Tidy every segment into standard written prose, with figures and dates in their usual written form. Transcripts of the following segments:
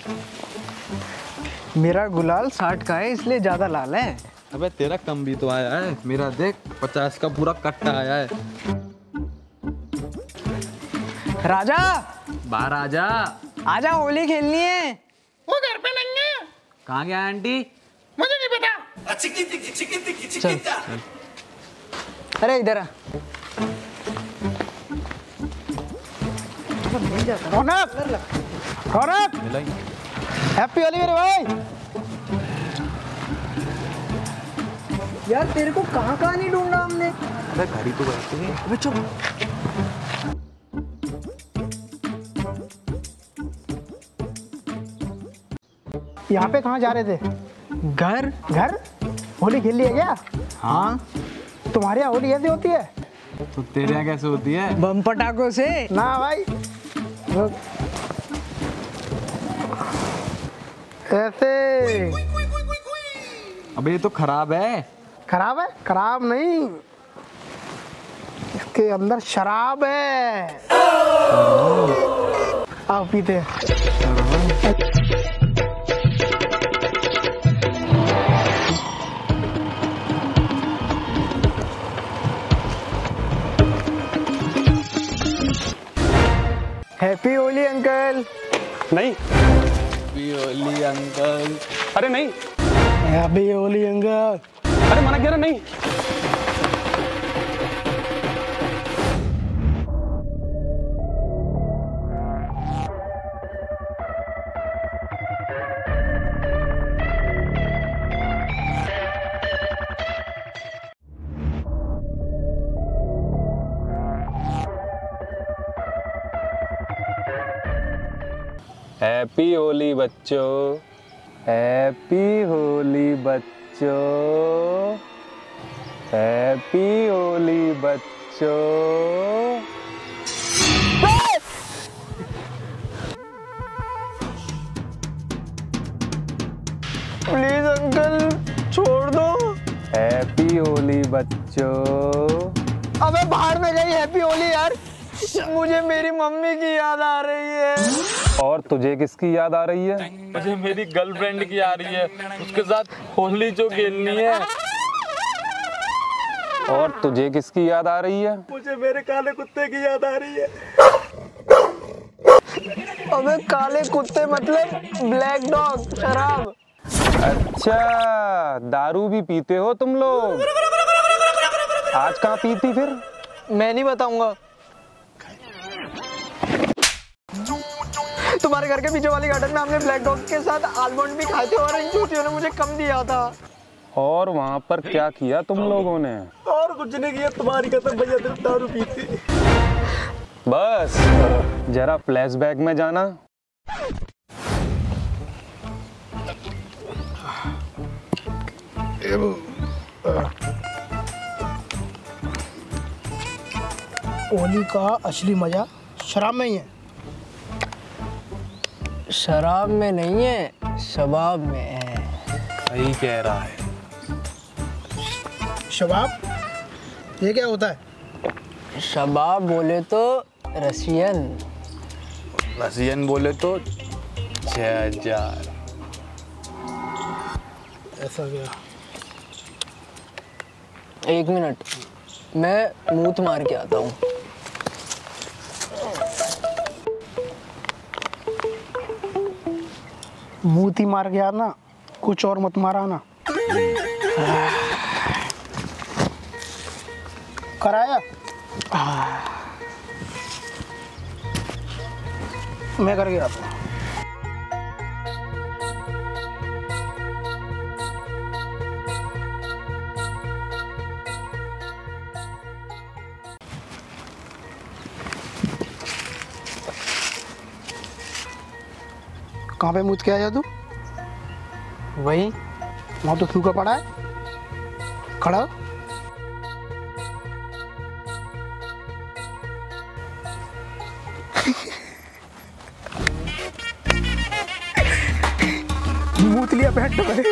मेरा गुलाल 60 का है इसलिए ज्यादा लाल है। अबे तेरा कम भी तो आया है, मेरा देख 50 का पूरा कट्टा आया है। राजा बाहर आजा। आजा, होली खेलनी है। वो घर पे नहीं है। कहाँ गया आंटी? मुझे नहीं पता। चल। अरे इधर आ। रौनक, रौनक, हैप्पी होली मेरे भाई। यार तेरे को कहाँ कहाँ नहीं ढूंढा हमने। अरे घर ही तो बैठे हैं। अबे चुप। यहाँ पे कहाँ जा रहे थे? घर। घर? होली खेल लिया क्या? हाँ। तुम्हारे यहाँ होली ऐसे होती है? तो तेरे यहाँ कैसे होती है? बम पटाखों से ना भाई, ऐसे। अबे ये तो खराब है। खराब है? खराब नहीं, इसके अंदर शराब है। आओ पीते हैं। Happy Holi uncle. नहीं। Happy Holi uncle. अरे नहीं। Happy Holi uncle. अरे मना किया ना, नहीं। हैप्पी होली बच्चों, हैप्पी होली बच्चों, हैप्पी होली बच्चों। प्लीज अंकल छोड़ दो। हैप्पी होली बच्चों। अबे बाहर में गई हैप्पी होली यार, मुझे मेरी मम्मी की याद आ रही है। और तुझे किसकी याद आ रही है? मुझे मेरी गर्लफ्रेंड की आ रही है, उसके साथ होली जो खेलनी है। और तुझे किसकी याद आ रही है? मुझे मेरे काले कुत्ते की याद आ रही है। अबे काले कुत्ते मतलब ब्लैक डॉग, शराब। अच्छा, दारू भी पीते हो तुम लोग? आज कहाँ पीती फिर? मैं नहीं बताऊंगा। तुम्हारे घर के पीछे वाली गार्डन में हमने ब्लैक डॉग के साथ आलमंड भी खाए थे और इन चूतियों ने मुझे कम दिया था। और वहाँ पर क्या किया तुम लोगों ने? और कुछ नहीं किया, तुम्हारी कसम भैया, सिर्फ दारू पीती। बस जरा फ्लैशबैक में जाना। होली का असली मजा शराब में ही है। शराब में नहीं है, शबाब में है। सही कह रहा है। शबाब? ये क्या होता है? शबाब बोले तो रशियन। रसियन बोले तो 6000। ऐसा क्या? एक मिनट, मैं मूत मार के आता हूँ। मूती मार गया ना, कुछ और मत मारा ना। कराया? मैं कर गया था। कहाँ पे मूत के आया तू? वही वहाँ तो सूखा पड़ा है, खड़ा हो। मूत लिया पेट में।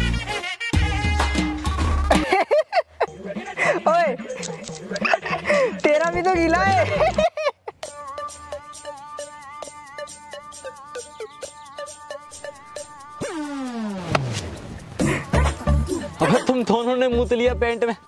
ओए, तेरा भी तो गीला है। अबे तुम दोनों ने मुत लिया पेंट में।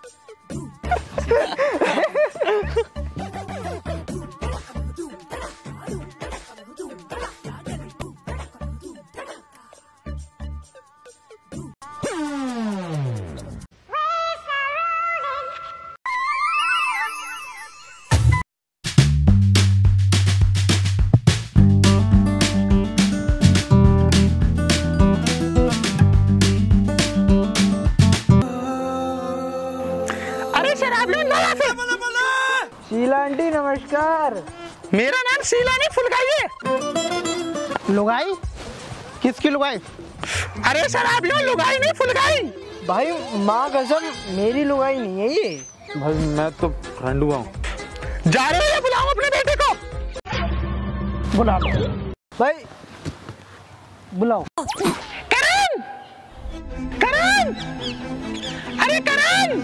अरे शराब लो ना से। शीला आंटी नमस्कार। मेरा नाम शीला नहीं फुलगाई है। लुगाई? किसकी लुगाई? अरे शराब लो, लुगाई नहीं फुलगाई। भाई माँ कसम मेरी लुगाई नहीं है ये। भाई मैं तो फ्रेंड हुआ हूँ। जा रहे हो या बुलाओ अपने बेटे को? बुला लो। भाई बुलाओ। करण! करण! अरे करण!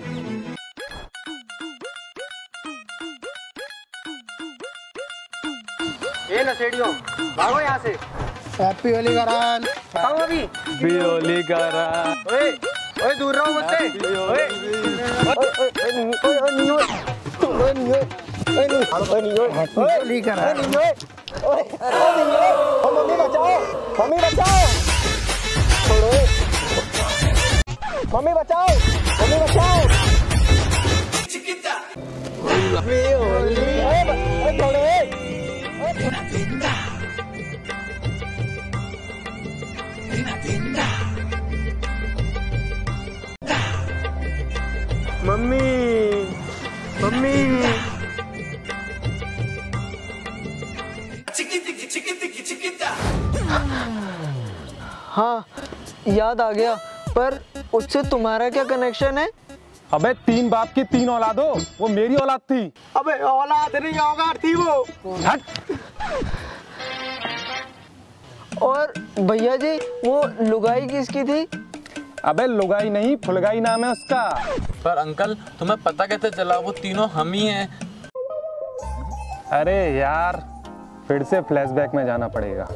ये नशेड़ियों भागो यहाँ से। हैप्पी होली करण। बताओ अभी। बियोली करा। ओए ओए दूर रहो मुझसे। ओए ओए नहीं ओए होली करण। मम्मी बचाओ, मम्मी बचाओ, मम्मी बचाओ, मम्मी बचाओ। मम्मी मम्मी हाँ याद आ गया, पर उससे तुम्हारा क्या कनेक्शन है? अबे 3 बाप की 3 औलाद हो, वो मेरी औलाद थी। अबे औलाद नहीं औगार थी वो। हट। और भैया जी वो लुगाई किसकी थी? अबे लुगाई नहीं, फुलगाई नाम है उसका। पर अंकल तुम्हें पता कैसे चला वो तीनों हम ही हैं? अरे यार फिर से फ्लैशबैक में जाना पड़ेगा।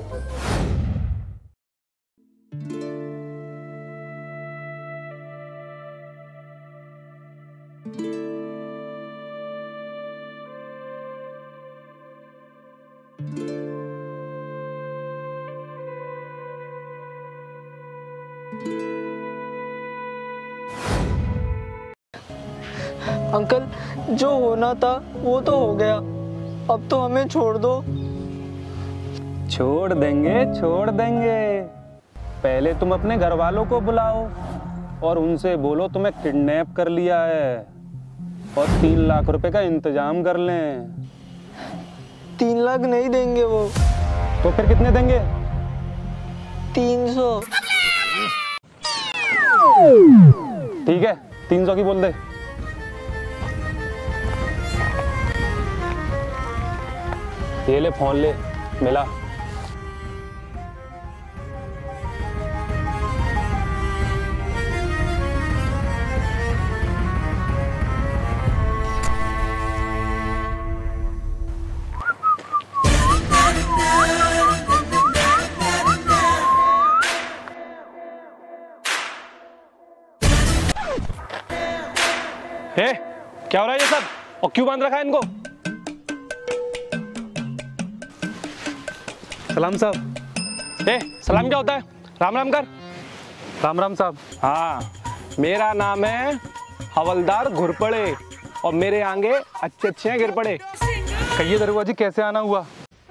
अंकल जो होना था वो तो हो गया, अब तो हमें छोड़ दो। छोड़ देंगे, छोड़ देंगे। पहले तुम अपने घर वालों को बुलाओ और उनसे बोलो तुम्हें किडनैप कर लिया है और 3 लाख रुपए का इंतजाम कर लें। 3 लाख नहीं देंगे वो। तो फिर कितने देंगे? 300। ठीक है 300 की बोल दे। ये ले फोन ले, मिला। ए, क्या हो रहा है ये सब और क्यों बांध रखा है इनको? सलाम साहब। ए, सलाम क्या होता है? राम राम कर। राम राम साहब। हाँ मेरा नाम है हवलदार घुरपड़े और मेरे आगे अच्छे अच्छे हैं गिरपड़े। कहिए दरोगा जी कैसे आना हुआ?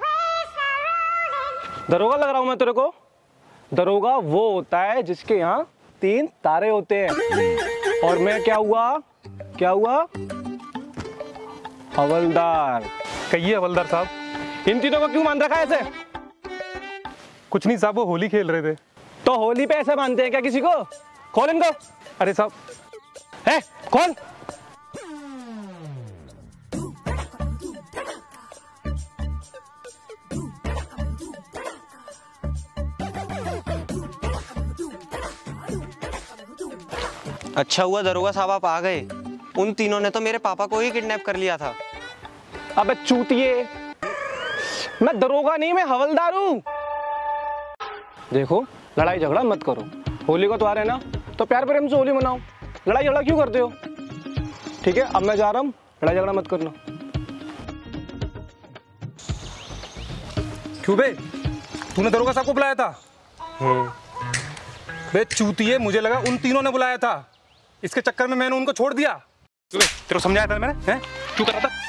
दरोगा लग रहा हूं मैं तेरे को? दरोगा वो होता है जिसके यहाँ 3 तारे होते हैं और मैं क्या हुआ? क्या हुआ? हवलदार। कहिए हवलदार साहब इन तीनों को क्यों मान रखा है ऐसे? कुछ नहीं साहब, वो होली खेल रहे थे। तो होली पे ऐसे मानते हैं क्या किसी को? खोल इनको। अरे साहब है खोल। अच्छा हुआ दरोगा साहब आप आ गए। उन तीनों ने तो मेरे पापा को ही किडनैप कर लिया था। अबे चूतिए, मैं दरोगा नहीं मैं हवलदार हूँ। देखो लड़ाई झगड़ा मत करो, होली को तो आ रहे ना, तो प्यार प्रेम से होली मनाओ, लड़ाई झगड़ा क्यों करते हो? ठीक है, अब मैं जा रहा हूँ, लड़ाई झगड़ा मत करना। क्यों बे, तूने दरोगा साहब को बुलाया था? बे चूतिए, मुझे लगा उन तीनों ने बुलाया था, इसके चक्कर में मैंने उनको छोड़ दिया। तेरे को समझाया था मैंने, हैं? क्यों कर रहा था?